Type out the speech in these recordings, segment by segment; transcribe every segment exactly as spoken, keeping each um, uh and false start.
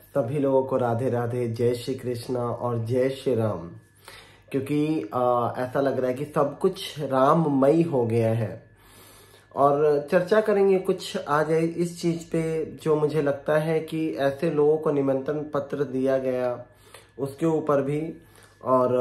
सभी लोगों को राधे राधे, जय श्री कृष्ण और जय श्री राम। क्योंकि आ, ऐसा लग रहा है कि सब कुछ राममय हो गया है और चर्चा करेंगे कुछ आज इस चीज पे जो मुझे लगता है कि ऐसे लोगों को निमंत्रण पत्र दिया गया उसके ऊपर भी। और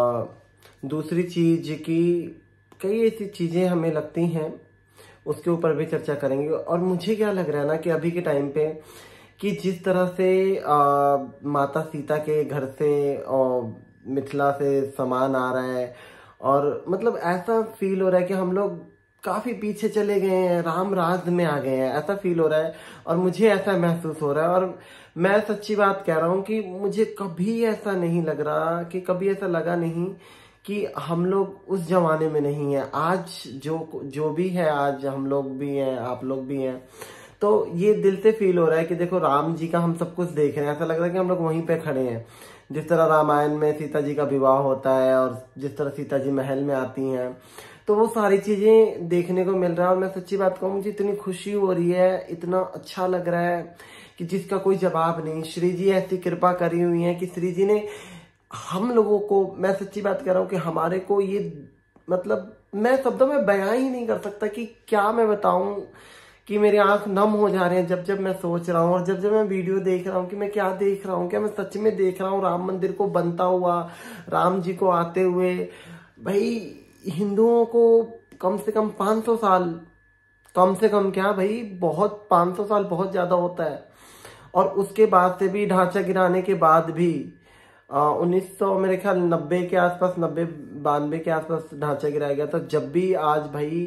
आ, दूसरी चीज की कई ऐसी चीजें हमें लगती हैं उसके ऊपर भी चर्चा करेंगे। और मुझे क्या लग रहा है ना कि अभी के टाइम पे कि जिस तरह से आ, माता सीता के घर से आ, मिथिला से सामान आ रहा है और मतलब ऐसा फील हो रहा है कि हम लोग काफी पीछे चले गए हैं, राम राज में आ गए हैं, ऐसा फील हो रहा है। और मुझे ऐसा महसूस हो रहा है और मैं सच्ची बात कह रहा हूँ कि मुझे कभी ऐसा नहीं लग रहा कि कभी ऐसा लगा नहीं कि हम लोग उस जमाने में नहीं है। आज जो जो भी है, आज हम लोग भी हैं, आप लोग भी हैं, तो ये दिल से फील हो रहा है कि देखो राम जी का हम सब कुछ देख रहे हैं। ऐसा लग रहा है कि हम लोग वहीं पे खड़े हैं। जिस तरह रामायण में सीता जी का विवाह होता है और जिस तरह सीता जी महल में आती हैं, तो वो सारी चीजें देखने को मिल रहा है। और मैं सच्ची बात कहूँ, मुझे इतनी खुशी हो रही है, इतना अच्छा लग रहा है कि जिसका कोई जवाब नहीं। श्री जी ऐसी कृपा करी हुई है कि श्री जी ने हम लोगों को, मैं सच्ची बात कह रहा हूँ कि हमारे को ये मतलब मैं शब्दों में बयां ही नहीं कर सकता कि क्या मैं बताऊं कि मेरे आंख नम हो जा रहे हैं जब जब मैं सोच रहा हूँ और जब जब मैं वीडियो देख रहा हूँ कि मैं क्या देख रहा हूँ, क्या मैं सच में देख रहा हूँ राम मंदिर को बनता हुआ, राम जी को आते हुए। भाई हिंदुओं को कम से कम पाँच सौ साल, कम से कम क्या भाई, बहुत पाँच सौ साल बहुत ज्यादा होता है। और उसके बाद से भी ढांचा गिराने के बाद भी उन्नीस सौ मेरे ख्याल नब्बे के आसपास, नब्बे बानवे के आसपास ढांचा गिराया गया था। जब भी आज भाई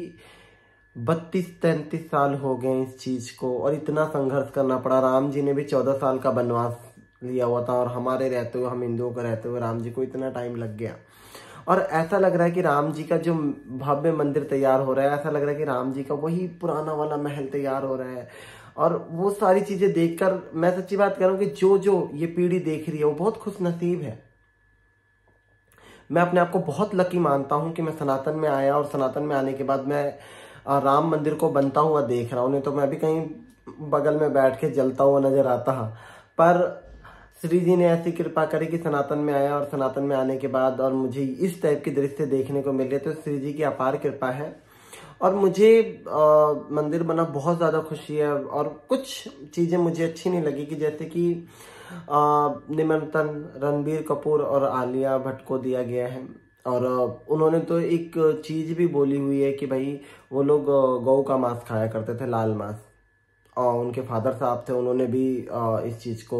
बत्तीस तैंतीस साल हो गए इस चीज को और इतना संघर्ष करना पड़ा। राम जी ने भी चौदह साल का वनवास लिया हुआ था और हमारे रहते हुए, हम हिंदुओं को रहते हुए राम जी को इतना टाइम लग गया। और ऐसा लग रहा है कि राम जी का जो भव्य मंदिर तैयार हो रहा है, ऐसा लग रहा है कि राम जी का वही पुराना वाला महल तैयार हो रहा है। और वो सारी चीजें देखकर मैं सच्ची बात कर रहा हूँ कि जो जो ये पीढ़ी देख रही है वो बहुत खुश नसीब है। मैं अपने आप को बहुत लकी मानता हूँ कि मैं सनातन में आया और सनातन में आने के बाद मैं राम मंदिर को बनता हुआ देख रहा हूँ। नहीं तो मैं भी कहीं बगल में बैठ के जलता हुआ नजर आता। पर श्री जी ने ऐसी कृपा करी कि सनातन में आया और सनातन में आने के बाद और मुझे इस टाइप के दृश्य देखने को मिल रहे, तो श्री जी की अपार कृपा है। और मुझे आ, मंदिर बना बहुत ज्यादा खुशी है। और कुछ चीजें मुझे अच्छी नहीं लगी कि जैसे कि निमंत्रण रणबीर कपूर और आलिया भट्ट को दिया गया है। और उन्होंने तो एक चीज भी बोली हुई है कि भाई वो लोग गौ का मांस खाया करते थे, लाल मांस। और उनके फादर साहब थे, उन्होंने भी इस चीज को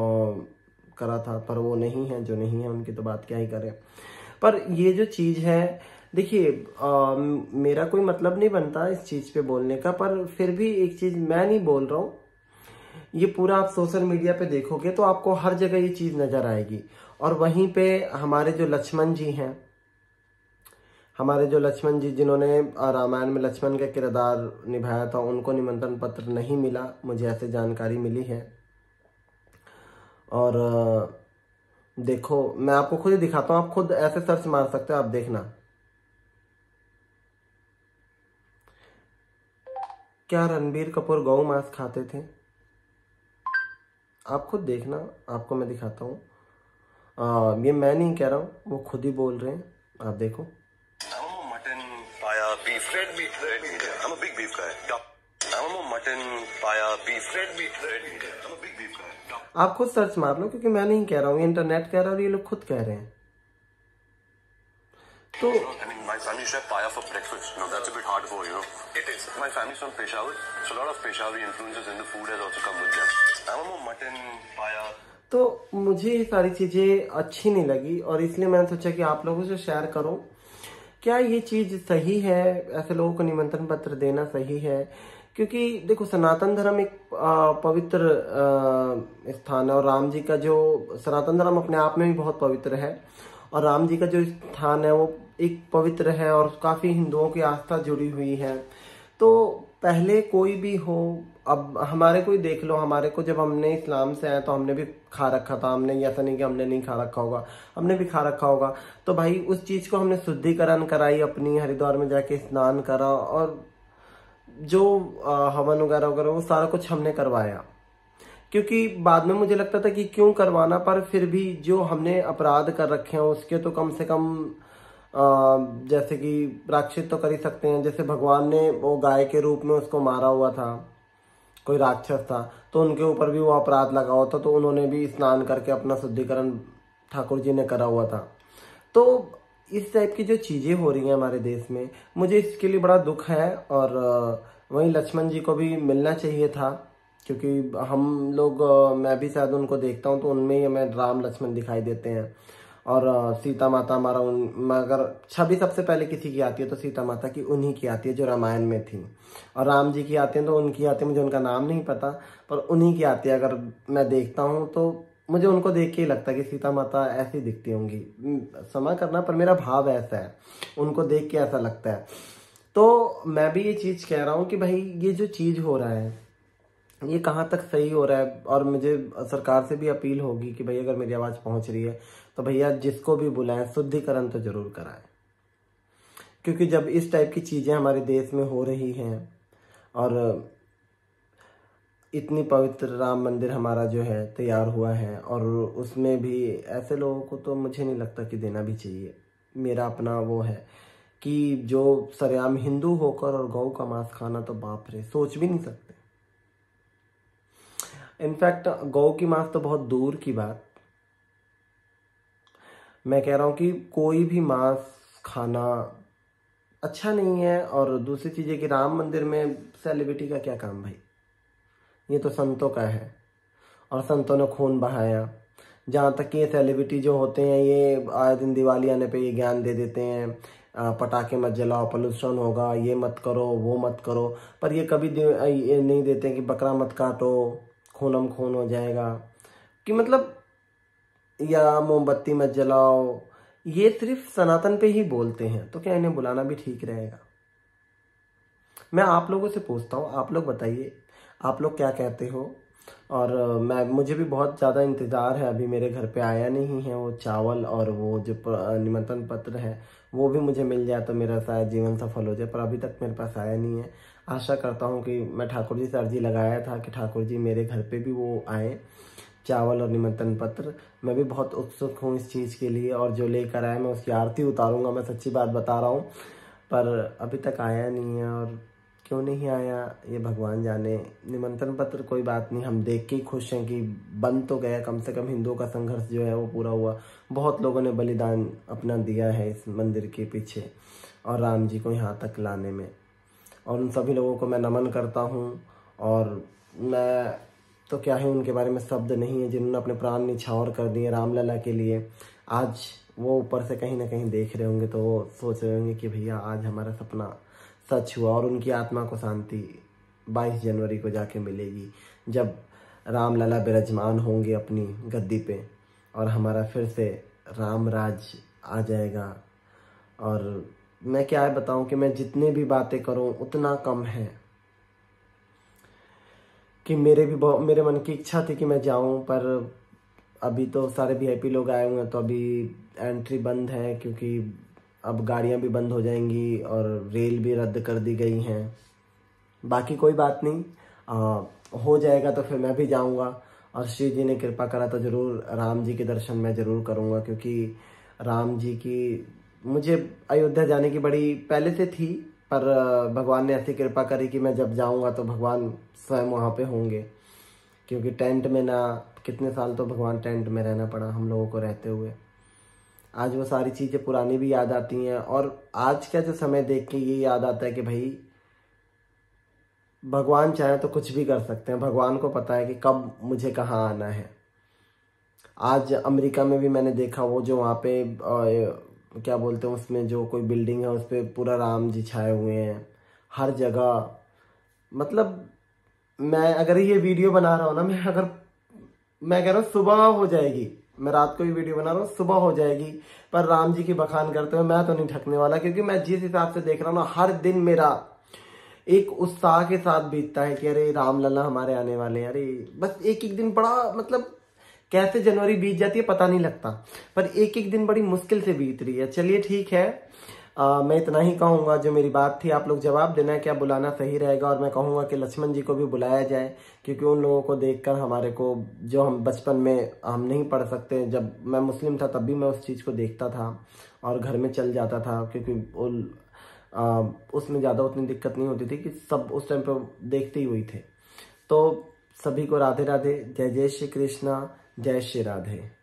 करा था। पर वो नहीं है, जो नहीं है उनकी तो बात क्या ही करें। पर ये जो चीज है, देखिए मेरा कोई मतलब नहीं बनता इस चीज पे बोलने का, पर फिर भी एक चीज मैं नहीं बोल रहा हूँ, ये पूरा आप सोशल मीडिया पे देखोगे तो आपको हर जगह ये चीज नजर आएगी। और वहीं पे हमारे जो लक्ष्मण जी हैं, हमारे जो लक्ष्मण जी जिन्होंने रामायण में लक्ष्मण का किरदार निभाया था, उनको निमंत्रण पत्र नहीं मिला, मुझे ऐसे जानकारी मिली है। और देखो मैं आपको खुद ही दिखाता हूँ, आप खुद ऐसे सर्च मार सकते हो, आप देखना। क्या रणबीर कपूर गौ मांस खाते थे? आप खुद देखना, आपको मैं दिखाता हूँ। ये मैं नहीं कह रहा हूँ, वो खुद ही बोल रहे हैं, आप देखो। Mutton, paya, beef, red meat, red meat. I'm a big beef guy. I'm a mutton, paya, beef, red meat, red meat. I'm a big beef guy. आप खुद सर्च मार लो, क्योंकि मैं नहीं कह रहा हूँ, इंटरनेट कह रहा है और ये लोग खुद कह रहे हैं। तो I mean, my family used to have paya for breakfast. You know, that's a bit hard for, you know. It is. My family's from Peshawar, so a lot of Peshawari influences in the food has also come with them. I'm a mutton, paya. तो मुझे ये सारी चीजें अच्छी नहीं लगी और इसलिए मैंने सोचा कि आप लोगों से शेयर करूं। क्या ये चीज सही है? ऐसे लोगों को निमंत्रण पत्र देना सही है? क्योंकि देखो सनातन धर्म एक पवित्र स्थान है और राम जी का जो सनातन धर्म अपने आप में भी बहुत पवित्र है और राम जी का जो स्थान है वो एक पवित्र है और काफी हिंदुओं की आस्था जुड़ी हुई है। तो पहले कोई भी हो, अब हमारे को ही देख लो, हमारे को जब हमने इस्लाम से आया तो हमने भी खा रखा था। हमने ऐसा नहीं कि हमने नहीं खा रखा होगा, हमने भी खा रखा होगा। तो भाई उस चीज को हमने शुद्धिकरण कराई, अपनी हरिद्वार में जाके स्नान करा और जो हवन वगैरह वगैरह वो सारा कुछ हमने करवाया। क्योंकि बाद में मुझे लगता था कि क्यों करवाना, पर फिर भी जो हमने अपराध कर रखे हैं उसके तो कम से कम आ, जैसे कि प्रायश्चित तो कर ही सकते हैं। जैसे भगवान ने वो गाय के रूप में उसको मारा हुआ था, कोई राक्षस था, तो उनके ऊपर भी वो अपराध लगा हुआ था, तो उन्होंने भी स्नान करके अपना शुद्धिकरण ठाकुर जी ने करा हुआ था। तो इस टाइप की जो चीज़ें हो रही हैं हमारे देश में, मुझे इसके लिए बड़ा दुख है। और वहीं लक्ष्मण जी को भी मिलना चाहिए था, क्योंकि हम लोग, मैं भी शायद उनको देखता हूँ तो उनमें ही हमें राम लक्ष्मण दिखाई देते हैं। और सीता माता हमारा उन, मगर छवि सबसे पहले किसी की आती है तो सीता माता की उन्हीं की आती है जो रामायण में थी। और राम जी की आती है तो उनकी आती है, मुझे उनका नाम नहीं पता, पर उन्हीं की आती है। अगर मैं देखता हूँ तो मुझे उनको देख के ही लगता है कि सीता माता ऐसी दिखती होंगी। क्षमा करना पर मेरा भाव ऐसा है, उनको देख के ऐसा लगता है। तो मैं भी ये चीज़ कह रहा हूँ कि भाई ये जो चीज़ हो रहा है ये कहाँ तक सही हो रहा है। और मुझे सरकार से भी अपील होगी कि भाई अगर मेरी आवाज़ पहुँच रही है तो भैया जिसको भी बुलाएं शुद्धिकरण तो जरूर कराएं। क्योंकि जब इस टाइप की चीज़ें हमारे देश में हो रही हैं और इतनी पवित्र राम मंदिर हमारा जो है तैयार हुआ है, और उसमें भी ऐसे लोगों को तो मुझे नहीं लगता कि देना भी चाहिए। मेरा अपना वो है कि जो सरेआम हिंदू होकर और गौ का मांस खाना, तो बाप रे, सोच भी नहीं सकते। इनफैक्ट गौ की मांस तो बहुत दूर की बात, मैं कह रहा हूँ कि कोई भी मांस खाना अच्छा नहीं है। और दूसरी चीज़ है कि राम मंदिर में सेलिब्रिटी का क्या काम भाई, ये तो संतों का है और संतों ने खून बहाया। जहाँ तक कि ये सेलिब्रिटी जो होते हैं ये आए दिन दिवाली आने पे ये ज्ञान दे देते हैं, पटाखे मत जलाओ, पोल्यूशन होगा, ये मत करो, वो मत करो, पर ये कभी ये नहीं देते कि बकरा मत काटो, खूनम खून हो जाएगा, कि मतलब, या मोमबत्ती मत जलाओ। ये सिर्फ सनातन पे ही बोलते हैं, तो क्या इन्हें बुलाना भी ठीक रहेगा? मैं आप लोगों से पूछता हूँ, आप लोग बताइए आप लोग क्या कहते हो। और मैं मुझे भी बहुत ज़्यादा इंतज़ार है, अभी मेरे घर पे आया नहीं है वो चावल, और वो जो निमंत्रण पत्र है वो भी मुझे मिल जाए तो मेरा शायद जीवन सफल हो जाए, पर अभी तक मेरे पास आया नहीं है। आशा करता हूँ कि मैं ठाकुर जी से अर्जी लगाया था कि ठाकुर जी मेरे घर पे भी वो आए, चावल और निमंत्रण पत्र। मैं भी बहुत उत्सुक हूँ इस चीज़ के लिए, और जो लेकर आए मैं उसकी आरती उतारूँगा, मैं सच्ची बात बता रहा हूँ। पर अभी तक आया नहीं है, और क्यों नहीं आया ये भगवान जाने। निमंत्रण पत्र कोई बात नहीं, हम देख के ही खुश हैं कि बन तो गया, कम से कम हिंदुओं का संघर्ष जो है वो पूरा हुआ। बहुत लोगों ने बलिदान अपना दिया है इस मंदिर के पीछे और राम जी को यहाँ तक लाने में, और उन सभी लोगों को मैं नमन करता हूँ। और मैं तो क्या है, उनके बारे में शब्द नहीं है, जिन्होंने अपने प्राण निछावर कर दिए रामलला के लिए। आज वो ऊपर से कहीं ना कहीं देख रहे होंगे तो वो सोच रहे होंगे कि भैया आज हमारा सपना सच हुआ, और उनकी आत्मा को शांति बाईस जनवरी को जाके मिलेगी, जब रामलला विराजमान होंगे अपनी गद्दी पे, और हमारा फिर से राम राज आ जाएगा। और मैं क्या बताऊं कि मैं जितने भी बातें करूं उतना कम है, कि मेरे भी बहुत मेरे मन की इच्छा थी कि मैं जाऊं, पर अभी तो सारे वीआईपी लोग आए हुए हैं तो अभी एंट्री बंद है, क्योंकि अब गाड़ियां भी बंद हो जाएंगी और रेल भी रद्द कर दी गई हैं। बाकी कोई बात नहीं, आ, हो जाएगा तो फिर मैं भी जाऊंगा, और श्री जी ने कृपा करा तो ज़रूर राम जी के दर्शन मैं ज़रूर करूंगा, क्योंकि राम जी की मुझे अयोध्या जाने की बड़ी पहले से थी, पर भगवान ने ऐसी कृपा करी कि मैं जब जाऊंगा तो भगवान स्वयं वहाँ पे होंगे। क्योंकि टेंट में ना, कितने साल तो भगवान टेंट में रहना पड़ा हम लोगों को रहते हुए। आज वो सारी चीज़ें पुरानी भी याद आती हैं, और आज का जो समय देख के ये याद आता है कि भाई भगवान चाहे तो कुछ भी कर सकते हैं, भगवान को पता है कि कब मुझे कहाँ आना है। आज अमेरिका में भी मैंने देखा, वो जो वहाँ पे आ, क्या बोलते हैं उसमें जो कोई बिल्डिंग है उस पर पूरा राम जी छाए हुए हैं हर जगह। मतलब मैं अगर ये वीडियो बना रहा हूँ ना, मैं अगर मैं कह रहा हूँ सुबह हो जाएगी, मैं रात को भी वीडियो बना रहा हूँ, सुबह हो जाएगी, पर राम जी की बखान करते हुए मैं तो नहीं थकने वाला, क्योंकि मैं जिस हिसाब से देख रहा हूँ ना, हर दिन मेरा एक उत्साह के साथ बीतता है कि अरे रामलला हमारे आने वाले हैं। अरे बस एक एक दिन बड़ा, मतलब कैसे जनवरी बीत जाती है पता नहीं लगता, पर एक एक दिन बड़ी मुश्किल से बीत रही है। चलिए ठीक है, आ, मैं इतना ही कहूंगा, जो मेरी बात थी आप लोग जवाब देना क्या बुलाना सही रहेगा। और मैं कहूंगा कि लक्ष्मण जी को भी बुलाया जाए, क्योंकि उन लोगों को देखकर हमारे को, जो हम बचपन में हम नहीं पढ़ सकते, जब मैं मुस्लिम था तब भी मैं उस चीज़ को देखता था और घर में चल जाता था, क्योंकि वो आ, उसमें ज़्यादा उतनी दिक्कत नहीं होती थी कि सब उस टाइम पर देखते ही हुई थे। तो सभी को राधे राधे, जय जय श्री कृष्णा, जय श्री राधे।